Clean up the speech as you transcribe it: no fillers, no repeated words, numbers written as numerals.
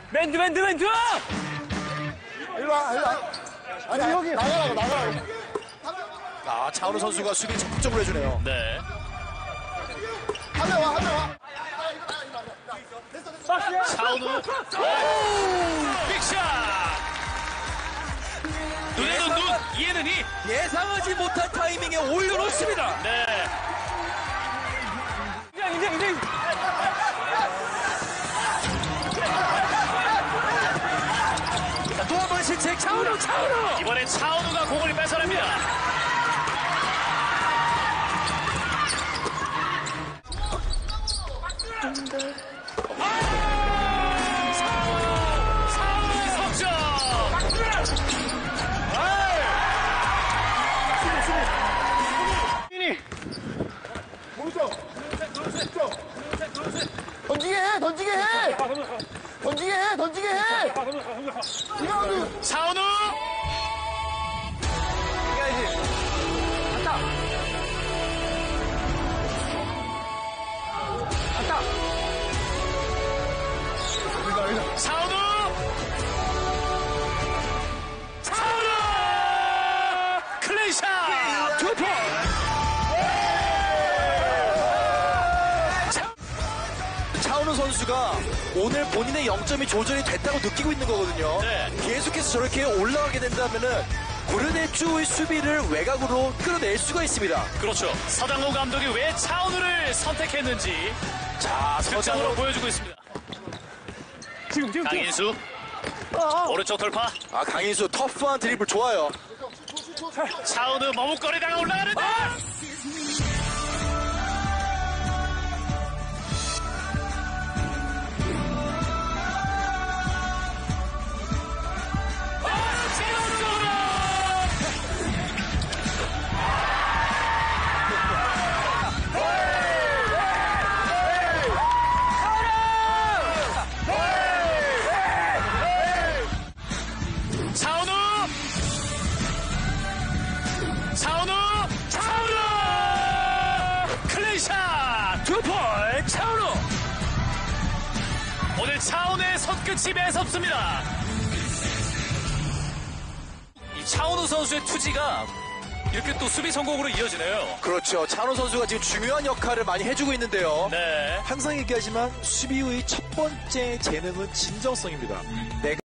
맨투! 일로 와. 아니, 여기. 나가라고. 아, 차은우 선수가 수비 적극적으로 해주네요. 네. 한 명 와. 차은우. 빅샷! 눈에는 눈, 이에는 이. 예상하지 못한 타이밍에 올려놓습니다. 네. 이제. 또 한 번 실책, 차은우! 이번엔 차은우가 공을 뺏어냅니다. 차은우 석점! 던지게 해. 차은우! 차은우! 클레이샷! 두 번! 차은우 선수가 오늘 본인의 0점이 조절이 됐다고 느끼고 있는 거거든요. 네. 계속해서 저렇게 올라가게 된다면은 고르네쭈의 수비를 외곽으로 끌어낼 수가 있습니다. 그렇죠. 서장호 감독이 왜 차은우를 선택했는지 자, 득점으로 보여주고 있습니다. 지금. 강인수. 오른쪽 돌파. 아, 강인수 터프한 드리블 좋아요. 차은우 머뭇거리다가 올라가는데. 차은우! 클레이샷! 두포 차은우! 오늘 차은우의 손끝이 매섭습니다. 이 차은우 선수의 투지가 이렇게 또 수비 성공으로 이어지네요. 그렇죠. 차은우 선수가 지금 중요한 역할을 많이 해주고 있는데요. 네. 항상 얘기하지만 수비 후의 첫 번째 재능은 진정성입니다. 내가